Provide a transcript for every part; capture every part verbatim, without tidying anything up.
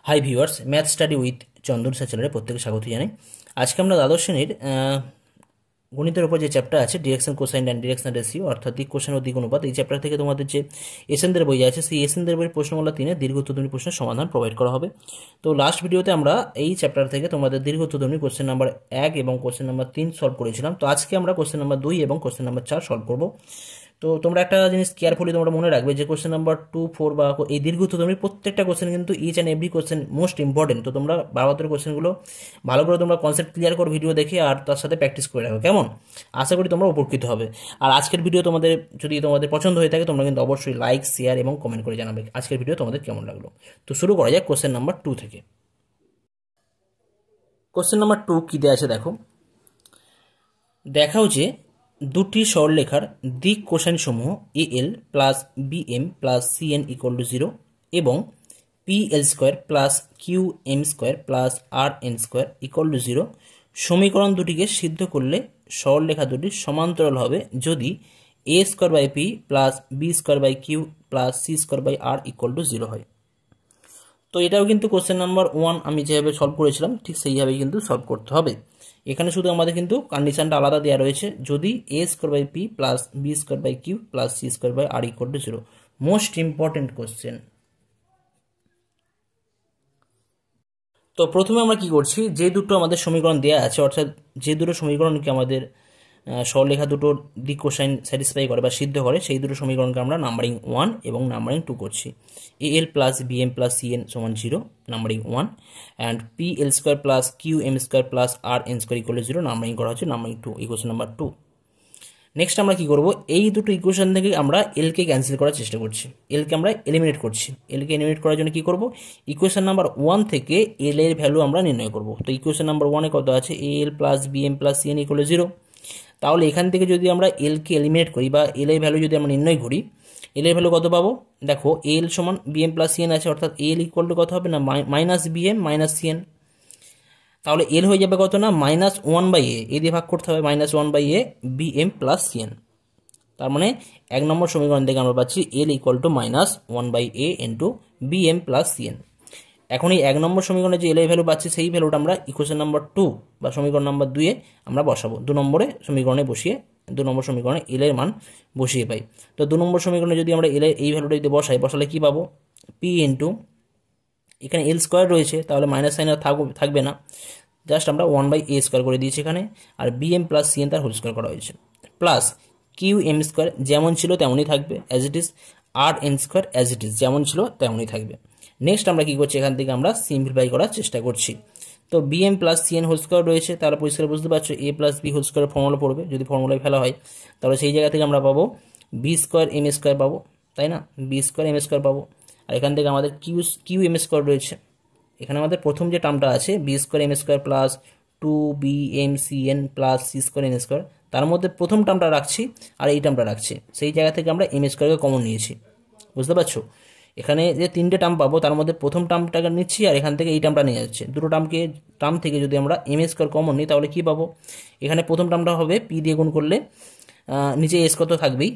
High viewers, math study with Chandan sir চ্যানেলে প্রত্যেকে স্বাগত জানাই। আজকে আমরা দ্বাদশ শ্রেণীর গণিতের উপর যে চ্যাপ্টার আছে direction cosine and direction ratio অর্থাৎ দিক কোসাইন ও দিক অনুপাত, এই চ্যাপ্টার থেকে তোমাদের যে এসএনদের বই আছে সেই এসএনদের বইয়ের প্রশ্নমালা তিনে দীর্ঘ উত্তরধর্মী প্রশ্নের সমাধান প্রোভাইড করা হবে। তো লাস্ট ভিডিওতে আমরা এই চ্যাপ্টার থেকে তোমাদের দীর্ঘ উত্তরধর্মী কোশ্চেন নাম্বার এক এবং কোশ্চেন নাম্বার তিন সলভ করেছিলাম। তো আজকে আমরা কোশ্চেন নাম্বার দুই এবং কোশ্চেন নাম্বার চার সলভ করবো। তো তোমরা একটা জিনিস কেয়ারফুলি তোমরা মনে রাখবে যে কোশ্চেন নাম্বার টু ফোর বা এই দীর্ঘ উত্তরধর্মী প্রত্যেকটা কোশ্চেন কিন্তু each and every question most important. তো তোমরা বারবার কোশ্চেনগুলো ভালো করে তোমরা কনসেপ্ট ক্লিয়ার করো ভিডিও দেখে, আর তার সাথে প্র্যাকটিস করে রাখো। কেমন? আশা করি তোমরা উপকৃত হবে। আর আজকের ভিডিও তোমাদের যদি তোমাদের পছন্দ হয়ে থাকে তোমরা কিন্তু অবশ্যই লাইক, শেয়ার এবং কমেন্ট করে জানাবে আজকের ভিডিও তোমাদের কেমন লাগলো। তো শুরু করা যাক কোশ্চেন নাম্বার টু থেকে। কোশ্চেন নাম্বার টু কী দেওয়া আছে দেখো। দেখাও যে দুটি সরলরেখার দিক কোসাইন সমূহ A L plus B M plus C N equal to zero এবং P L square plus Q M square plus R N square equal to zero সমীকরণ দুটিকে সিদ্ধ করলে সরলরেখা দুটি সমান্তরাল হবে যদি A square by P plus B square by Q plus C square by R equal to zero হয়। তো এটাও কিন্তু কোশ্চেন নাম্বার ওয়ান আমি যেভাবে সলভ করেছিলাম ঠিক সেইভাবেই কিন্তু সলভ করতে হবে। এখানে শুধু আমাদের কিন্তু কন্ডিশনটা আলাদা দেওয়া রয়েছে, যদি A square by P plus B square by Q plus C square by R equal to zero. Most important question. তো প্রথমে আমরা কি করছি, যে দুটো আমাদের সমীকরণ দেওয়া আছে অর্থাৎ যে দুটো সমীকরণকে আমাদের সরলরেখা দুটোর দিক কোসাইন স্যাটিসফাই করে বা সিদ্ধ করে সেই দুটো সমীকরণকে আমরা নাম্বারিং ওয়ান এবং নাম্বারিং টু করছি। A L plus B M plus C N সমান zero numbering one, and P L square plus Q M square plus R N square equal to zero numbering করা হচ্ছে numbering two, equation number two. Next আমরা কি করব, এই দুটো equation থেকে আমরা এলকে ক্যান্সেল করার চেষ্টা করছি, এলকে আমরা এলিমিনেট করছি। এলকে এলিমিনেট করার জন্য কি করব, ইকুয়েশন নাম্বার ওয়ান থেকে এল এর ভ্যালু আমরা নির্ণয় করব। তো ইকুয়েশন নাম্বার ওয়ানে কত আছে, A L plus B M plus C N equal to zero. তাহলে এখান থেকে যদি আমরা এলকে এলিমিনেট করি বা এল এর ভ্যালু যদি আমরা নির্ণয় করি, এল এর ভ্যালু কত পাবো, দেখো এল সমান B M plus C N আছে অর্থাৎ এল ইকুয়াল টু কত হবে না minus B M minus C N. তাহলে এল হয়ে যাবে কত না minus one by A, A দিয়ে ভাগ করতে হবে minus one by A B M plus C N. তার মানে এক নম্বর সমীকরণ থেকে আমরা পাচ্ছি L equal to minus one by A into B M plus C N. এখন এই এক নম্বর সমীকরণে যে এল এর ভ্যালু পাচ্ছি সেই ভ্যালুটা আমরা ইকুয়েশন নাম্বার টু বা সমীকরণ নাম্বার দুইয়ে আমরা বসাবো। দু নম্বরে সমীকরণে বসিয়ে দু নম্বর সমীকরণে এল এর মান বসিয়ে পাই। তো দু নম্বর সমীকরণে যদি আমরা এল এর এই ভ্যালুটা যদি বসাই, বসালে কি পাবো, পি ইন্টু এখানে এল স্কোয়ার রয়েছে তাহলে মাইনাস সাইন আর থাকবে না, জাস্ট আমরা ওয়ান বাই এ স্কোয়ার করে দিয়েছি এখানে, আর B M plus C N তার হোল স্কোয়ার করা হয়েছে, প্লাস কিউ এম স্কোয়ার যেমন ছিল তেমনই থাকবে as it is, R N square as it is যেমন ছিল তেমনই থাকবে। নেক্সট আমরা কি করছি, এখান থেকে আমরা সিম্পলিফাই করার চেষ্টা করছি। তো B M plus C N whole square রয়েছে, তাহলে পরিষ্কার বুঝতে পারছো A plus B whole square formula পড়বে, যদি ফর্মুলায় ফেলা হয় তাহলে সেই জায়গা থেকে আমরা পাবো বি স্কোয়ার এম স্কোয়ার পাবো, তাই না, বি স্কোয়ার এম স্কোয়ার পাবো। আর এখান থেকে আমাদের কিউ কিউ এম স্কোয়ার রয়েছে, এখানে আমাদের প্রথম যে টার্মটা আছে B square M square plus two B M C N plus C square N square, তার মধ্যে প্রথম টার্মটা রাখছি আর এই টার্মটা রাখছি, সেই জায়গা থেকে আমরা এম স্কোয়ারকে কমন নিয়েছি। বুঝতে পারছো, এখানে যে তিনটে টার্ম পাবো তার মধ্যে প্রথম টার্মটাকে নিচ্ছি আর এখান থেকে এই টার্মটা নিয়ে যাচ্ছে। দুটো টার্মকে টার্ম থেকে যদি আমরা এম স্কোয়ার কমন নিই তাহলে কী পাবো, এখানে প্রথম টার্মটা হবে পি দিয়ে গুণ করলে নিচে এ স্কোয়ার তো থাকবেই,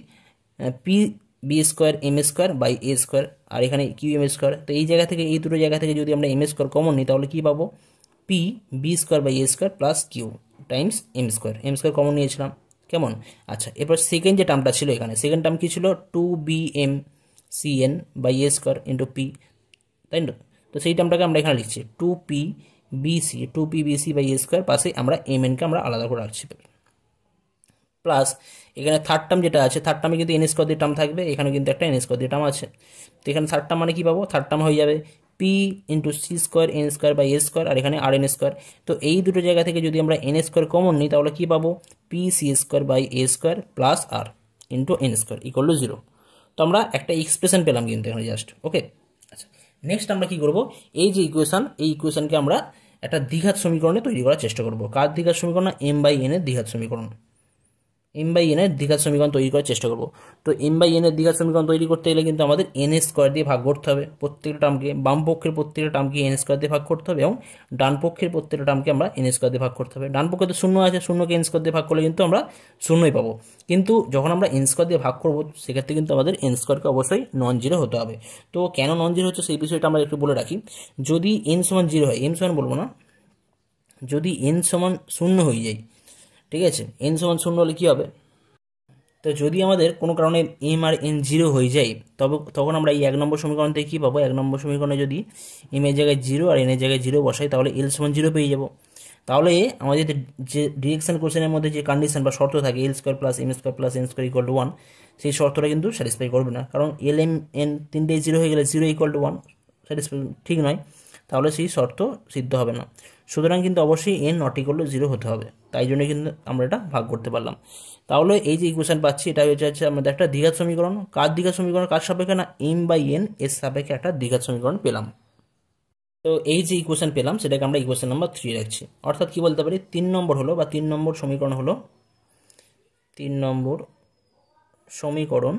P B square M square by A square, আর এখানে কিউ এম স্কোয়ার। তো এই জায়গা থেকে এই দুটো জায়গা থেকে যদি আমরা এম স্কোয়ার কমন নিই তাহলে কী পাবো, P B square by A square plus Q times M square, M square common নিয়েছিলাম। কেমন? আচ্ছা, এরপর সেকেন্ড যে টার্মটা ছিল এখানে, সেকেন্ড টার্ম কী ছিল, two B M C N by A square into P, তাই না। তো সেই টার্মটাকে আমরা এখানে লিখছি two P B C, two P B C by A square, পাশে আমরা এম এনকে আমরা আলাদা করে রাখছি, প্লাস এখানে থার্ড টার্ম যেটা আছে থার্ড টার্মে কিন্তু এন স্কোয়ার দিয়ে টার্ম থাকবে, এখানে কিন্তু একটা এন স্কোয়ার দিয়ে টার্ম আছে। তো এখানে থার্ড টার্ম মানে কী পাবো, থার্ড টার্ম হয়ে যাবে P into C square N square by A square, আর এখানে আর এন স্কোয়ার। তো এই দুটো জায়গা থেকে যদি আমরা এন স্কোয়ার কমন নিই তাহলে কী পাবো, P C square by A square plus R into N square equal to zero. তো আমরা একটা এক্সপ্রেশন পেলাম কিন্তু এখানে জাস্ট, ওকে। আচ্ছা, নেক্সট আমরা কি করব, এই যে ইকুয়েশন এই ইকুয়েশনকে আমরা একটা দ্বিঘাত সমীকরণে তৈরি করার চেষ্টা করব। কার দ্বিঘাত সমীকরণ, এম বাই এন এর দ্বিঘাত সমীকরণ। এম বাই এন এর দ্বিঘাত সমীকরণ তৈরি করার চেষ্টা করব। তো এম বাই এন এর দ্বিঘাত সমীকরণ তৈরি করতে গেলে কিন্তু আমাদের এন স্কোয়ার দিয়ে ভাগ করতে হবে প্রত্যেকটা টার্মকে, বাম পক্ষের প্রত্যেকটা টার্মকে এন স্কোয়ার দিয়ে ভাগ করতে হবে এবং ডান পক্ষের প্রত্যেকটা টার্মকে আমরা এন স্কোয়ার দিয়ে ভাগ করতে হবে। ডান পক্ষে তো শূন্য আছে, শূন্যকে এন স্কোয়ার দিয়ে ভাগ করলে কিন্তু আমরা শূন্যই পাবো, কিন্তু যখন আমরা এন স্কোয়ার দিয়ে ভাগ করবো সেক্ষেত্রে কিন্তু আমাদের এন স্কোয়ারকে অবশ্যই নন জিরো হতে হবে। তো কেন নন জিরো হচ্ছে সেই বিষয়টা আমরা একটু বলে রাখি। যদি এন সমান জিরো হয়, এন সমান বলবো না, যদি এন সমান শূন্য হয়ে যায়, ঠিক আছে, এন সমান শূন্য হলে কী হবে, তো যদি আমাদের কোনো কারণে এম আর এন জিরো হয়ে যায় তবে তখন আমরা এই এক নম্বর সমীকরণ থেকে কী পাবো, এক নম্বর সমীকরণে যদি এম এর জায়গায় জিরো আর এন এর জায়গায় জিরো বসাই তাহলে এল সমান জিরো পেয়ে যাবো। তাহলে আমাদের যে ডিরেকশন কোশ্চেনের মধ্যে যে কন্ডিশন বা শর্ত থাকে L square plus M square plus N square equal to one, সেই শর্তটা কিন্তু স্যাটিসফাই করবে না, কারণ এল এম এন তিনটে জিরো হয়ে গেলে zero equal to one satisfy ঠিক নয়, তাহলে সেই শর্ত সিদ্ধ হবে না। সুতরাং কিন্তু অবশ্যই N not equal to zero হতে হবে, তাই জন্য কিন্তু আমরা এটা ভাগ করতে পারলাম। তাহলে এই যে ইকুয়েশন পাচ্ছি এটা হচ্ছে হচ্ছে আমাদের একটা দ্বিঘাত সমীকরণ। কার দ্বিঘাত সমীকরণ, কার সাপেক্ষে না এম বাই এন এর সাপেক্ষে একটা দ্বিঘাত সমীকরণ পেলাম। তো এই যে ইকুয়েশন পেলাম সেটাকে আমরা ইকুয়েশন নাম্বার থ্রি রাখছি, অর্থাৎ কি বলতে পারি তিন নম্বর হলো বা তিন নম্বর সমীকরণ হলো তিন নম্বর সমীকরণ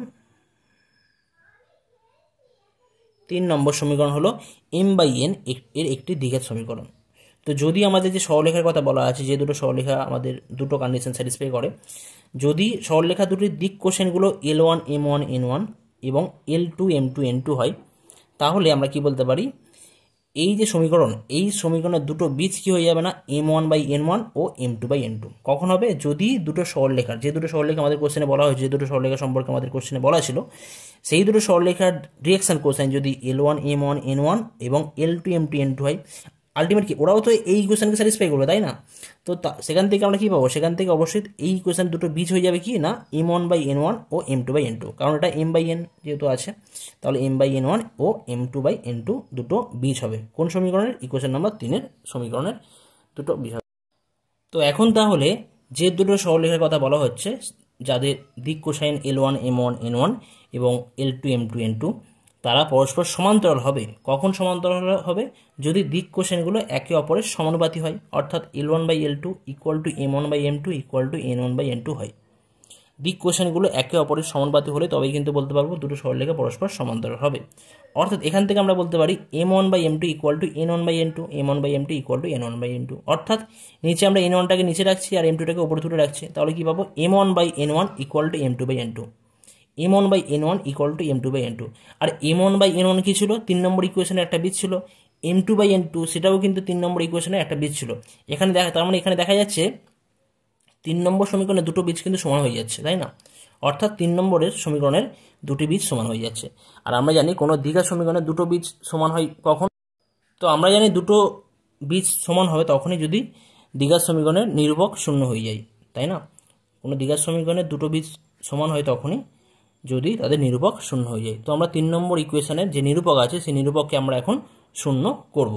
তিন নম্বর সমীকরণ হলো এম বাই এন এর একটি দ্বিঘাত সমীকরণ। তো যদি আমাদের যে সরলরেখার কথা বলা আছে, যে দুটো সরলরেখা আমাদের দুটো কন্ডিশন স্যাটিসফাই করে, যদি সরলরেখা দুটির দিক কোষেনগুলো L one M one N one এবং L two M two N two হয়, তাহলে আমরা কি বলতে পারি এই যে সমীকরণ, এই সমীকরণের দুটো বীজ কি হয়ে যাবে না M one by N one ও M two by N two. কখন হবে, যদি দুটো সরলরেখার, যে দুটো সরলরেখা আমাদের কোশ্চেনে বলা হয়েছে, যে দুটো সরলরেখা সম্পর্কে আমাদের কোশ্চেনে বলা ছিল, সেই দুটো সরলরেখার ডিরেকশন কোসাইন যদি L one M one N one এবং L two M two N two হয়, আলটিমেট কি ওরাও তো এই ইকুয়েশনকে স্যাটিসফাই করবে, তাই না? তো সেখান থেকে আমরা কি পাবো, সেখান থেকে অবশ্যই এই ইকুয়েশন দুটো বীজ হয়ে যাবে কি না M one by N one ও M two by N two, কারণ এটা এম বাই এন যেহেতু আছে, তাহলে এম বাই এন ওয়ান ও M two by N two দুটো বীজ হবে কোন সমীকরণের, ইকুয়েশন নাম্বার তিনের সমীকরণের দুটো বীজ হবে। তো এখন তাহলে যে দুটো সরলরেখার কথা বলা হচ্ছে, যাদের দিক cosine L one M one N one এবং L two M two N two, তারা পরস্পর সমান্তরাল হবে। কখন সমান্তরাল হবে, যদি দিক কোষেনগুলো একে অপরের সমানুপাতি হয়, অর্থাৎ L one by L two equal to M one by M two equal to N one by N two হয়। দিক কোষেনগুলো একে অপরের সমানুপাতি হলে তবেই কিন্তু বলতে পারবো দুটো সরলরেখা পরস্পর সমান্তরাল হবে। অর্থাৎ এখান থেকে আমরা বলতে পারি M one by M two equal to N one by N two, M one by M two equal to N one by N two, অর্থাৎ নিচে আমরা এন ওয়ানটাকে নিচে রাখছি আর এম টুটাকে উপরে তুলে রাখছি, তাহলে কি পাবো M one by N one equal to M two by N two, M one by N one equal to M two by N two. আর M one by N one কী ছিল, তিন নম্বর ইকুয়েশনের একটা বীজ ছিল, M two by N two সেটাও কিন্তু তিন নম্বর ইকুয়েশনের একটা বীজ ছিল। এখানে দেখা, তার মানে এখানে দেখা যাচ্ছে তিন নম্বর সমীকরণের দুটো বীজ কিন্তু সমান হয়ে যাচ্ছে, তাই না? অর্থাৎ তিন নম্বরের সমীকরণের দুটি বীজ সমান হয়ে যাচ্ছে। আর আমরা জানি কোনো দ্বিঘাত সমীকরণের দুটো বীজ সমান হয় কখন, তো আমরা জানি দুটো বীজ সমান হবে তখনই যদি দ্বিঘাত সমীকরণের নিরূপক শূন্য হয়ে যায়, তাই না? কোনো দ্বিঘাত সমীকরণের দুটো বীজ সমান হয় তখনই যদি তাদের নিরূপক শূন্য হয়ে যায়। তো আমরা তিন নম্বর ইকুয়েশনের যে নিরূপক আছে সেই নিরূপককে আমরা এখন শূন্য করব।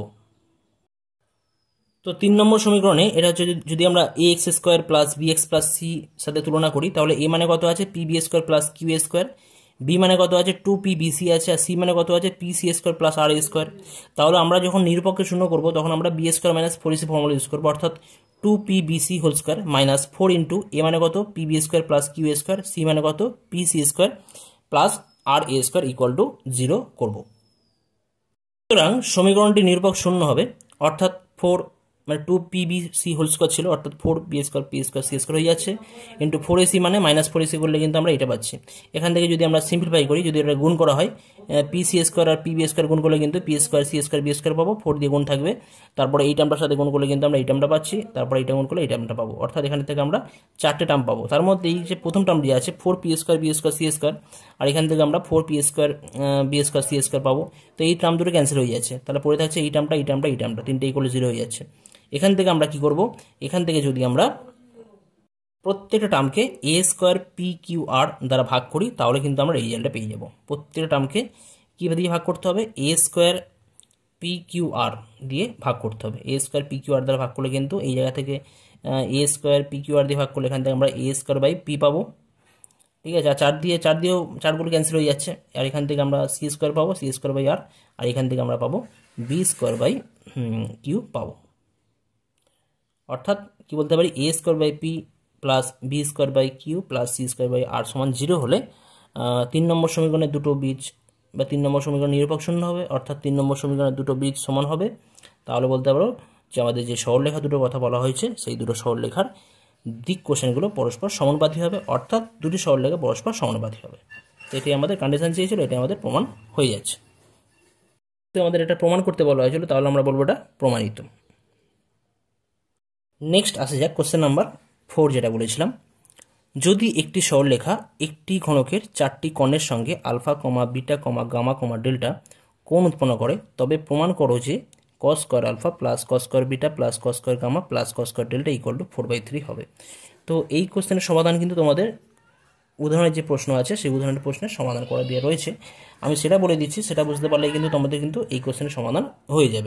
তো তিন নম্বর সমীকরণে এটা হচ্ছে যদি আমরা A X square plus B X plus C সাথে তুলনা করি, তাহলে এ মানে কত আছে P B square plus Q A square, B মানে কত আছে টু পি বি সি আছে, আর সি মানে কত আছে P C square plus R A square. তাহলে আমরা যখন নিরূপককে শূন্য করবো তখন আমরা B square minus four C formula use করবো, অর্থাৎ two P B C whole square minus four into A মানে কত P B square plus Q A square, C মানে কত P C square plus R A square equal to zero করবো। সুতরাং সমীকরণটি নিরূপক শূন্য হবে, অর্থাৎ ফোর মানে two P B C whole square ছিল, অর্থাৎ four B square P square C square হয়ে যাচ্ছে, ইন্টু ফোর এসি মানে মাইনাস ফোর এসি করলে কিন্তু আমরা এটা পাচ্ছি। এখান থেকে যদি আমরা সিম্পলিফাই করি, যদি এটা গুণ করা হয় পি সি স্কোয়ার আর পি বি স্কোয়ার গুণ করলে কিন্তু P square C square B square পাবো, ফোর দিয়ে গুণ থাকবে, তারপরে এই টার্মটার সাথে গুণ করলে কিন্তু আমরা এই টার্মটা পাচ্ছি, তারপরে এইটা গুণ করলে এই টার্মটা পাবো, অর্থাৎ এখান থেকে আমরা চারটে টার্ম পাবো। তার মধ্যে এই যে প্রথম টার্ম দিয়ে আছে four P square B square C square, আর এখান থেকে আমরা four P square B square C square পাবো। তো এই টার্ম দুটো ক্যান্সেল হয়ে যাচ্ছে, তাহলে পড়ে থাকছে এই টার্মটা এই টার্মটা এই টার্মটা, তিনটে ইকুয়াল জিরো হয়ে যাচ্ছে। এখান থেকে আমরা কি করব, এখান থেকে যদি আমরা প্রত্যেকটা টার্মকে A square P Q R দ্বারা ভাগ করি তাহলে কিন্তু আমরা রেজাল্টটা পেয়ে যাব। প্রত্যেকটা টার্মকে কী দিয়ে ভাগ করতে হবে, A square P Q R দিয়ে ভাগ করতে হবে। A square P Q R দ্বারা ভাগ করলে কিন্তু এই জায়গা থেকে A square P Q R দিয়ে ভাগ করলে এখান থেকে আমরা এ স্কোয়ার বাই পি পাবো, ঠিক আছে। আর চার দিয়ে চার দিয়েও চারগুলো ক্যান্সেল হয়ে যাচ্ছে, আর এখান থেকে আমরা সি স্কোয়ার পাবো, সি স্কোয়ার বাই আর, আর এখান থেকে আমরা পাবো বি স্কোয়ার বাই কিউ পাবো। অর্থাৎ কি বলতে পারি, A square by P plus B square by Q plus C square by R সমান জিরো হলে তিন নম্বর সমীকরণের দুটো বীজ বা তিন নম্বর সমীকরণ নিরপেক্ষ শূন্য হবে, অর্থাৎ তিন নম্বর সমীকরণের দুটো বীজ সমান হবে। তাহলে বলতে পারো যে আমাদের যে সরলরেখা দুটো কথা বলা হয়েছে সেই দুটো সরলরেখার দিক কোষেনগুলো পরস্পর সমানুপাতি হবে, অর্থাৎ দুটি সরলরেখা পরস্পর সমানুপাতি হবে। তো এটি আমাদের কন্ডিশন চেয়েছিল, এটি আমাদের প্রমাণ হয়ে যাচ্ছে। তো আমাদের এটা প্রমাণ করতে বলা হয়েছিল, তাহলে আমরা বলবো এটা প্রমাণিত। নেক্সট আসে যাক কোশ্চেন নাম্বার ফোর, যেটা বলেছিলাম, যদি একটি সরলরেখা একটি ঘনকের চারটি কর্ণের সঙ্গে alpha comma beta comma gamma comma delta কোণ উৎপন্ন করে, তবে প্রমাণ করো যে cos square alpha plus cos square beta plus cos square gamma plus cos square delta equal to four by three হবে। তো এই কোশ্চেনের সমাধান কিন্তু তোমাদের উদাহরণের যে প্রশ্ন আছে সেই উদাহরণের প্রশ্নের সমাধান করা দিয়ে রয়েছে, আমি সেটা বলে দিচ্ছি, সেটা বুঝতে পারলে কিন্তু তোমাদের কিন্তু এই কোশ্চেনের সমাধান হয়ে যাবে।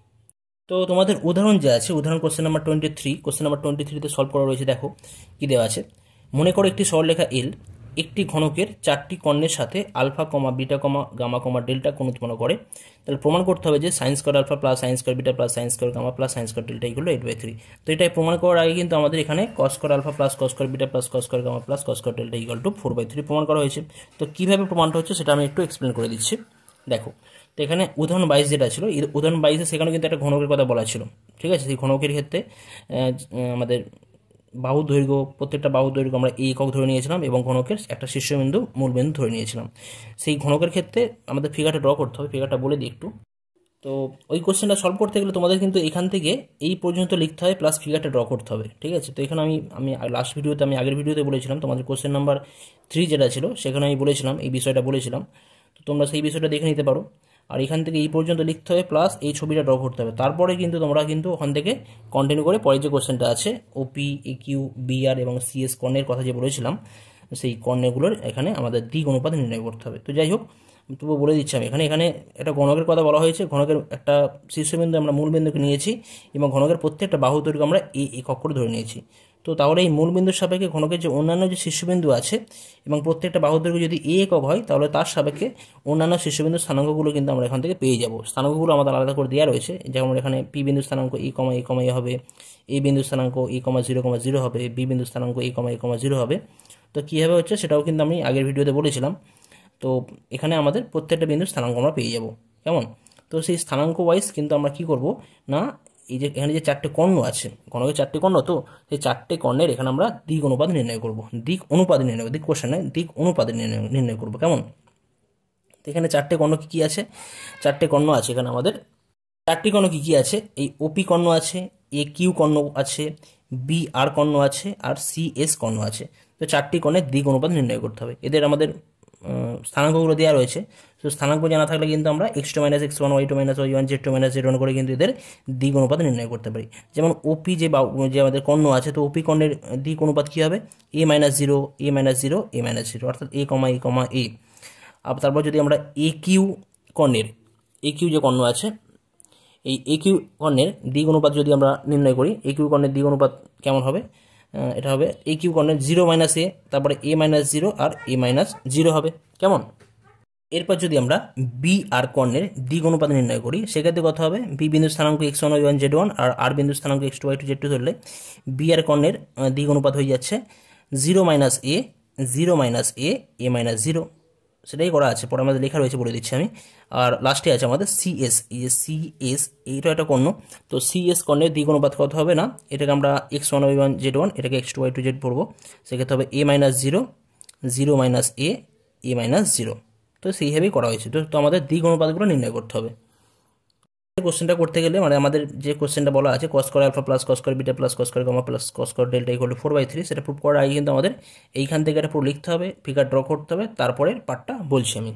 তো তোমাদের উদাহরণ যে আছে, উদাহরণ question number twenty three question number twenty থ্রিতে সলভ করা রয়েছে। দেখো কি দেওয়া আছে, মনে করো একটি সরলরেখা এল একটি ঘনকের চারটি কর্ণের সাথে alpha comma beta comma gamma comma delta কোণ উৎপন্ন করে, তাহলে প্রমাণ করতে হবে যে sine square alpha plus sine square beta plus sine square gamma plus sine square delta equal to eight by three. তো এটাই প্রমাণ করার আগে কিন্তু আমাদের এখানে cos square alpha plus cos square beta plus cos square gamma plus cos square delta equal to four by three প্রমাণ করা হয়েছে। তো কীভাবে প্রমাণটা হচ্ছে সেটা আমি একটু এক্সপ্লেন করে দিচ্ছি। দেখো, তো এখানে উদাহরণ বাইশ যেটা ছিল, উদাহরণ বাইশে সেখানে কিন্তু একটা ঘনকের কথা বলা ছিল, ঠিক আছে। সেই ঘনকের ক্ষেত্রে আমাদের বাহু দৈর্ঘ্য, প্রত্যেকটা বাহু দৈর্ঘ্য আমরা এই একক ধরে নিয়েছিলাম এবং ঘনকের একটা শীর্ষবিন্দু মূলবিন্দু ধরে নিয়েছিলাম। সেই ঘনকের ক্ষেত্রে আমাদের ফিগারটা ড্র করতে হবে, ফিগারটা বলে দিই একটু। তো ওই কোশ্চেনটা সলভ করতে গেলে তোমাদের কিন্তু এখান থেকে এই পর্যন্ত লিখতে হবে প্লাস ফিগারটা ড্র করতে হবে, ঠিক আছে। তো এখানে আমি আমি লাস্ট ভিডিওতে আমি আগের ভিডিওতে বলেছিলাম তোমাদের কোশ্চেন নাম্বার থ্রি যেটা ছিল সেখানে আমি বলেছিলাম এই বিষয়টা বলেছিলাম, তো তোমরা সেই বিষয়টা দেখে নিতে পারো। আর এখান থেকে এই পর্যন্ত লিখতে হবে প্লাস এই ছবিটা ড্র করতে হবে, তারপরে কিন্তু তোমরা কিন্তু ওখান থেকে কন্টিনিউ করে পরে যে কোশ্চেনটা আছে ওপি এ কিউ বিআর এবং সিএস কর্ণের কথা যে বলেছিলাম সেই কর্ণগুলোর এখানে আমাদের দিক অনুপাত নির্ণয় করতে হবে। তো যাই হোক, তবুও বলে দিচ্ছি আমি এখানে এখানে একটা ঘনকের কথা বলা হয়েছে, ঘনকের একটা শীর্ষবিন্দু আমরা মূলবিন্দুকে নিয়েছি এবং ঘনকের প্রত্যেকটা বাহু দৈর্ঘ্য আমরা এই একক করে ধরে নিয়েছি। তো তাহলে এই মূলবিন্দুর সাপেক্ষে ঘনকের যে অন্যান্য যে শীর্ষবিন্দু আছে এবং প্রত্যেকটা বাহু দৈর্ঘ্য যদি এ একক হয় তাহলে তার সাপেক্ষে অন্যান্য শীর্ষবিন্দুর স্থানাঙ্কগুলো কিন্তু আমরা এখান থেকে পেয়ে যাব। স্থানাঙ্কগুলো আমাদের আলাদা করে দেওয়া রয়েছে, যেমন এখানে পি বিন্দু স্থানাঙ্ক ই কমা এ কমা এ হবে, এ বিন্দু স্থানাঙ্ক ই কমা জিরো কমা জিরো হবে, বি বিন্দু স্থানাঙ্ক ই কমা এ কমা জিরো হবে। তো কীভাবে হচ্ছে সেটাও কিন্তু আমি আগের ভিডিওতে বলেছিলাম। তো এখানে আমাদের প্রত্যেকটা বিন্দুর স্থানাঙ্ক আমরা পেয়ে যাব, কেমন। তো সেই স্থানাঙ্ক ওয়াইজ কিন্তু আমরা কি করব না, এই যে এখানে যে চারটে কর্ণ আছে, ঘনকের চারটে কর্ণ, তো সেই চারটে কর্ণের এখানে আমরা দিক অনুপাত নির্ণয় করব, দিক অনুপাত নির্ণয় করব, দিক কোশ্চেনে দিক অনুপাত নির্ণয় নির্ণয় করবো, কেমন। তো এখানে চারটে কর্ণ কী কী আছে, চারটে কর্ণ আছে এখানে আমাদের, চারটি কর্ণ কী কী আছে, এই ওপি কর্ণ আছে, এ কিউ কর্ণ আছে, বি আর কর্ণ আছে, আর সি এস কর্ণ আছে। তো চারটি কর্ণের দিক অনুপাত নির্ণয় করতে হবে, এদের আমাদের স্থানাঙ্কগুলো দেওয়া রয়েছে। তো স্থানাঙ্ক জানা থাকলে কিন্তু আমরা x two minus x one y two minus y one z two minus z one করে কিন্তু এদের দিক অনুপাত নির্ণয় করতে পারি। যেমন ওপি যে যে আমাদের কর্ণ আছে, তো ওপি কর্ণের দিক অনুপাত কী হবে, A minus zero A minus zero A minus zero, অর্থাৎ এ কমা এ কমা এ। আর তারপর যদি আমরা এ কিউ কর্ণের, এ কিউ যে কর্ণ আছে, এই এ কিউ কর্ণের দিক অনুপাত যদি আমরা নির্ণয় করি, এ কিউ কর্ণের দিক অনুপাত কেমন হবে, এটা হবে এ কিউ কর্ণের জিরো মাইনাস এ, তারপরে এ মাইনাস জিরো আর এ মাইনাস জিরো হবে, কেমন। এরপর যদি আমরা বি আর কর্ণের দিক অনুপাত নির্ণয় করি, সেক্ষেত্রে কথা হবে বি বিন্দু স্থানাঙ্ক x one y one z one আর আর বিন্দু স্থানাঙ্ক x two y two z two ধরলে বি আর কর্ণের দিক অনুপাত হয়ে যাচ্ছে zero minus A zero minus A A minus zero, সেটাই করা আছে, পরে আমাদের লেখা রয়েছে বলে দিচ্ছি আমি। আর লাস্টে আছে আমাদের সিএস, এই যে সিএস এইটা একটা কর্ণ, তো সিএস কর্ণের দিক অনুপাত কত হবে না, এটাকে আমরা x one y one z one এটাকে x two y two z পড়বো, সেক্ষেত্রে হবে A minus zero zero minus A A minus zero. তো সেইভাবেই করা হয়েছে। তো তো আমাদের দিক অনুপাতগুলো নির্ণয় করতে হবে। কোশ্চেনটা করতে গেলে মানে আমাদের যে কোশ্চেনটা বলা আছে cos square alpha plus cos square beta plus cos square gamma plus cos square delta equal to four by three, সেটা প্রুভ করার আগে কিন্তু আমাদের এইখান থেকে একটা পুরো লিখতে হবে, ফিগার ড্র করতে হবে, তারপরে পার্টটা বলছি আমি।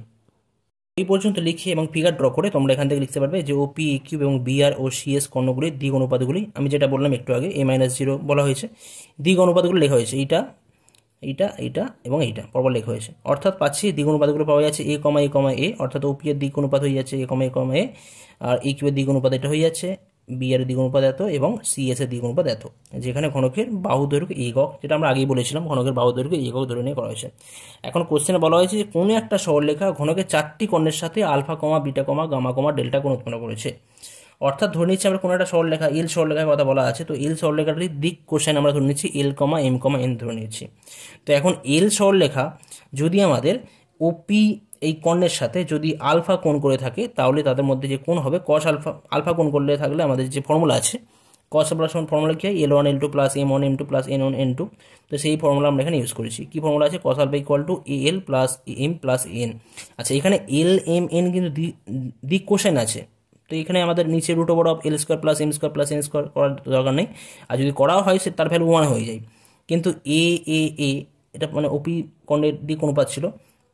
এই পর্যন্ত লিখে এবং ফিগার ড্র করে তোমরা এখান থেকে লিখতে পারবে যে ওপি এ কিউ এবং বিআর ও সিএস কর্ণগুলির দিক অনুপাতগুলি, আমি যেটা বললাম একটু আগে এ মাইনাস জিরো বলা হয়েছে, দিক অনুপাতগুলো লেখা হয়েছে এইটা এইটা এইটা এবং এইটা পরপর লেখা হয়েছে, অর্থাৎ পাচ্ছি দিক অনুপাতগুলো পাওয়া যাচ্ছে এ কমা এ কমা এ, অর্থাৎ ওপি এর দিক অনুপাত হয়ে যাচ্ছে এ কমা এ কমা এ, আর এ কিউ এর দিক অনুপাত এটা হয়ে যাচ্ছে, বি এর দিক অনুপাত এত এবং সিএস এর দিক অনুপাত এত, যেখানে ঘনকের বাহু দৈর্ঘ্য একক, যেটা আমরা আগেই বলেছিলাম ঘনকের বাহু দৈর্ঘ্য একক ধরে নিয়ে করা হয়েছে। এখন কোশ্চেনে বলা হয়েছে যে কোনো একটা সরলরেখা ঘনকের চারটি কর্ণের সাথে alpha comma beta comma gamma comma delta কোণ উৎপন্ন করেছে, অর্থাৎ ধরে নিচ্ছি আমরা কোনো একটা সরলরেখা এল সরলরেখার কথা বলা আছে, তো এল সরলরেখাটির দিক কোসাইন আমরা ধরে নিচ্ছি এল কমা এম কমা এন ধরে নিচ্ছি। তো এখন এল সরলরেখা যদি আমাদের ওপি এই কোণের সাথে যদি আলফা কোণ করে থাকে, তাহলে তাদের মধ্যে যে কোণ হবে কস আলফা, আলফা কোণ করলে থাকলে আমাদের যে ফর্মুলা আছে কস আলফা সমান ফর্মুলা কি হয়, L one L two plus M one M two plus N one N two. তো সেই ফর্মুলা আমরা এখানে ইউজ করেছি। কি ফর্মুলা আছে, cos alpha equal to A L plus M plus N. আচ্ছা, এখানে এল এম এন কিন্তু দিক কোসাইন আছে, তো এখানে আমাদের নিচে root over of L square plus M square plus N square করার দরকার নেই, আর যদি করাও হয় সে তার ভ্যালু ওয়ান হয়ে যায়। কিন্তু এ এ এ এটা মানে ওপি কোণের দিক অনুপাত ছিল,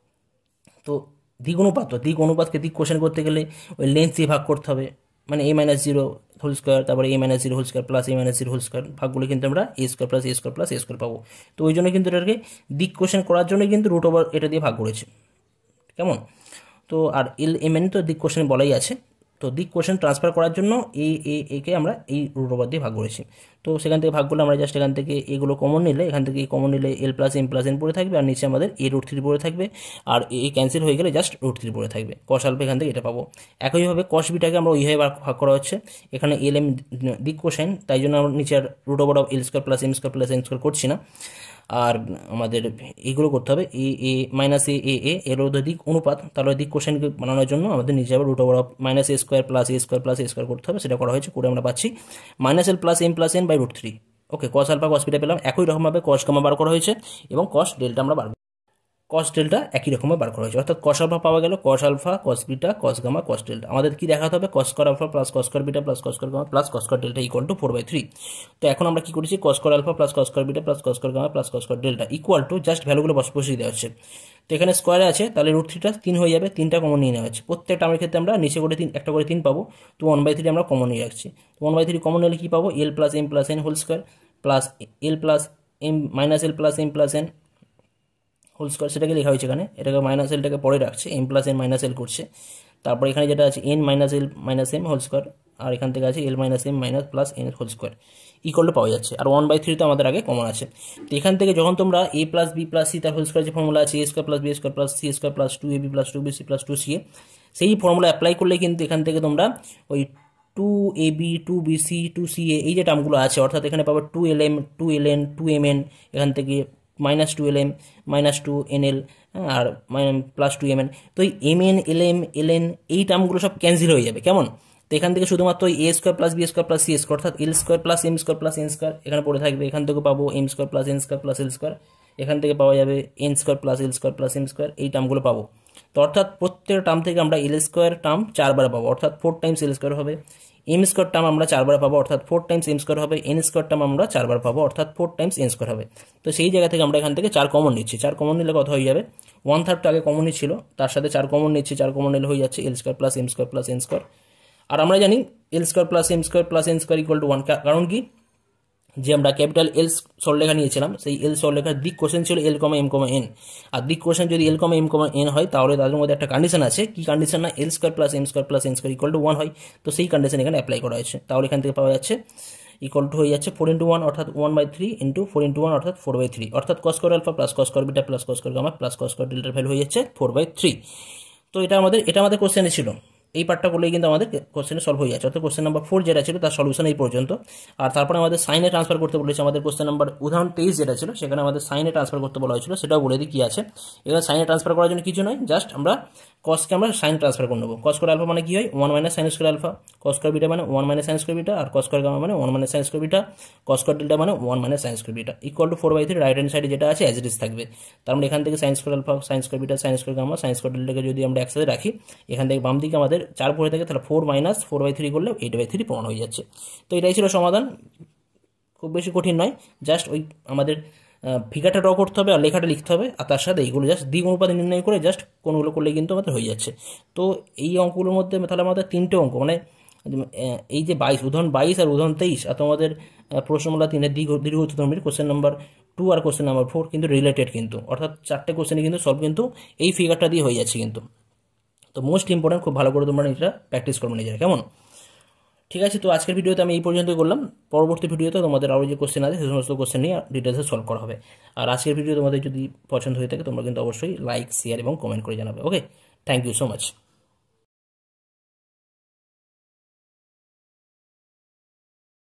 তো দিক অনুপাত তো দিক অনুপাতকে দিক কোসাইন করতে গেলে ওই লেন্থ দিয়ে ভাগ করতে হবে, মানে A minus zero whole square, তারপরে A minus zero whole square plus A minus zero whole square, ভাগগুলো কিন্তু আমরা A square plus A square plus A square পাবো। তো ওই জন্য কিন্তু এটাকে দিক কোসাইন করার জন্য কিন্তু রুট ওভার এটা দিয়ে ভাগ করেছে, কেমন। তো আর এল এম এন তো দিক কোসাইন বলাই আছে, তো দিক কোসাইন ট্রান্সফার করার জন্য এ এ একে আমরা এই রুট ওভার দিয়ে ভাগ করেছি। তো সেখান থেকে ভাগ করলে আমরা জাস্ট এখান থেকে এগুলো কমন নিলে, এখান থেকে কমন নিলে L plus M plus N পড়ে থাকবে, আর নিচে আমাদের এ রুট থ্রি পড়ে থাকবে, আর এ ক্যান্সেল হয়ে গেলে জাস্ট রুট থ্রি পড়ে থাকবে। কস আলফা এখান থেকে এটা পাবো। একইভাবে কস বিটাকে আমরা ওইভাবে ভাগ করা হচ্ছে, এখানে এল এম দিক কোসাইন, তাই জন্য আমরা নিচে root over of L square plus M square plus N square করছি না, আর আমাদের এগুলো করতে হবে এ এ মাইনাস এ এ এ এর দিক অনুপাত, তাহলে দিক কোসাইনকে বানানোর জন্য আমাদের নিচে আবার root over of minus A square plus A square plus A square করতে হবে, সেটা করা হয়েছে, করে আমরা পাচ্ছি minus L plus M plus N by root three. Okay, cos alpha cos beta পেলাম। একই রকমভাবে কস গামা বার করা হয়েছে এবং কস ডেল্টা আমরা বার কস ডেল্টা একই রকমভাবে বার করা হয়েছে, অর্থাৎ কস আলফা পাওয়া গেল, cos alpha cos beta cos gamma cos delta. আমাদের কি দেখাতে হবে, cos square alpha plus cos square beta plus cos square gamma plus cos square delta equal to four by three. তো এখন আমরা কি করেছি, cos square alpha plus cos square beta plus cos square gamma plus cos square delta equal to just ভ্যালুগুলো বসিয়ে দেওয়া হচ্ছে। তো এখানে স্কোয়ারে আছে, তাহলে রুট থ্রিটা তিন হয়ে যাবে, তিনটা কমন নিয়ে নেওয়া হচ্ছে। প্রত্যেকটা আমার ক্ষেত্রে আমরা নিচে করে তিন একটা করে তিন পাবো, তো ওয়ান বাই থ্রি আমরা কমন নিয়ে রাখছি। তো ওয়ান বাই থ্রি কমন নিলে কি পাবো, L plus M plus N whole square plus L plus M minus L plus M plus N whole square, সেটাকে লেখা হয়েছে এখানে, এটাকে মাইনাস এলটাকে পরে রাখছে, M plus N minus L করছে। তারপর এখানে যেটা আছে N minus L minus M whole square, আর এখান থেকে আছে L minus M minus plus N whole square equal পাওয়া যাচ্ছে, আর ওয়ান বাই থ্রি তো আমাদের আগে কমন আছে। তো এখান থেকে যখন তোমরা A plus B plus C তার হোল স্কোয়ার যে ফর্মুলা আছে, A square plus B square plus C square plus two A B plus two B C plus two C A, সেই ফর্মুলা অ্যাপ্লাই করলে কিন্তু এখান থেকে তোমরা ওই two A B two B C two C A এই যে টার্মগুলো আছে, অর্থাৎ এখানে পাবো two L M two L N two M N, এখান থেকে minus two L M minus two N L আর প্লাস টু এম এন। তো এই M N L M L N এই টার্মগুলো সব ক্যান্সেল হয়ে যাবে, কেমন। তো এখান থেকে শুধুমাত্র A square plus B square plus C square, অর্থাৎ L square plus M square plus N square এখানে পড়ে থাকবে, এখান থেকে পাবো M square plus N square plus L square, এখান থেকে পাওয়া যাবে N square plus L square plus M square, এই টার্মগুলো পাবো। তো অর্থাৎ প্রত্যেকটা টার্ম থেকে আমরা এল স্কোয়ার টার্ম চারবার পাবো, অর্থাৎ ফোর টাইমস এল স্কোয়ার হবে, এম স্কোয়ার টার্ম আমরা চারবার পাবো, অর্থাৎ ফোর টাইমস এম স্কোয়ার হবে, এন স্কোয়ার টার্ম আমরা চারবার পাবো, অর্থাৎ ফোর টাইমস এন স্কোয়ার হবে। তো সেই জায়গা থেকে আমরা এখান থেকে চার কমন নিচ্ছি, চার কমন নিলে কত হয়ে যাবে, ওয়ান থার্ডটা আগে কমনই ছিল, তার সাথে চার কমন নিচ্ছি, চার কমন নিলে হয়ে যাচ্ছে L square plus M square plus N square. আর আমরা জানি L square plus M square plus N square equal to one, কারণ কি যে আমরা ক্যাপিটাল এল সরলরেখা নিয়েছিলাম, সেই এল সরলরেখার দিক কোসাইন ছিল এল কমা এম কমা এন, আর দিক কোসাইন যদি এল কমা এম কমা এন হয়, তাহলে তাদের মধ্যে একটা কন্ডিশন আছে, কি কন্ডিশন না, L square plus M square plus N square equal to one হয়। তো সেই কন্ডিশন এখানে অ্যাপ্লাই করা হয়েছে, তাহলে এখান থেকে পাওয়া যাচ্ছে ইকুয়াল টু হয়ে যাচ্ছে ফোর ইন্টু ওয়ান, অর্থাৎ one by three into four into one, অর্থাৎ ফোর বাই থ্রি, অর্থাৎ cos square alpha plus cos square beta plus cos square gamma plus cos square ডেল্টার ভ্যালু হয়ে যাচ্ছে ফোর বাই থ্রি। তো এটা আমাদের এটা আমাদের কোশ্চেনে ছিল, এই পার্টটা করলেই কিন্তু আমাদের কোশ্চেনে সলভ হয়ে যাচ্ছে, অর্থাৎ কোশ্চেন নাম্বার ফোর যেটা ছিল তার সলিউশন এই পর্যন্ত। আর তারপরে আমাদের সাইনে ট্রান্সফার করতে বলেছে, আমাদের কোশ্চেন নাম্বার উদাহরণ তেইশ যেটা ছিল সেখানে আমাদের সাইনে ট্রান্সফার করতে বলা হয়েছিল, সেটাও বলে দিই কী আছে। এখানে সাইনে ট্রান্সফার করার জন্য কিছু নয়, জাস্ট আমরা কসকে আমরা সাইন ট্রান্সফার করে নেবো। কস স্কয়ার আলফা মানে কি হয়, one minus sine square alpha, cos square beta মানে one minus sine square beta, আর কস স্কয়ার গামা মানে one minus sine square beta, cos square delta মানে one minus sine square beta equal to four by three, right hand সাইডে যেটা আছে as it is থাকবে। তার মানে এখান থেকে sine square alpha sine square beta sine square gamma sine square ডেল্টাকে যদি আমরা একসাথে রাখি, এখান থেকে বাম দিকে আমাদের চার পড়ে থাকে, তাহলে four minus four by three করলে এইট বাই থ্রি প্রমাণ হয়ে যাচ্ছে। তো এটাই ছিল সমাধান, খুব বেশি কঠিন নয়, জাস্ট ওই আমাদের ফিগারটা ড্র করতে হবে আর লেখাটা লিখতে হবে, আর তার সাথে এইগুলো জাস্ট দ্বিগুণ উপাদান নির্ণয় করে জাস্ট কোনগুলো করলে কিন্তু আমাদের হয়ে যাচ্ছে। তো এই অঙ্কগুলোর মধ্যে তাহলে আমাদের তিনটে অঙ্ক, মানে এই যে বাইশ উদাহরণ বাইশ আর উদাহরণ তেইশ, আর তোমাদের প্রশ্নমালা তিনের দীর্ঘ দীর্ঘতমের কোশ্চেন নাম্বার টু আর কোশ্চেন নাম্বার ফোর কিন্তু রিলেটেড, কিন্তু অর্থাৎ চারটে কোশ্চেনে কিন্তু সলভ কিন্তু এই ফিগারটা দিয়ে হয়ে যাচ্ছে কিন্তু। তো মোস্ট ইম্পর্টেন্ট, খুব ভালো করে তোমরা এটা প্র্যাকটিস করবে নিজেরা, কেমন। ঠিক আছে, তো আজকের ভিডিওতে আমি এই পর্যন্তই করলাম, পরবর্তী ভিডিওতে তোমাদের আরও যে কোশ্চেন আছে সেই সমস্ত কোশ্চেন নিয়ে ডিটেলসে সলভ করা হবে। আর আজকের ভিডিও তোমাদের যদি পছন্দ হয়ে থাকে তোমরা কিন্তু অবশ্যই লাইক শেয়ার এবং কমেন্ট করে জানাবে। Okay, thank you so much.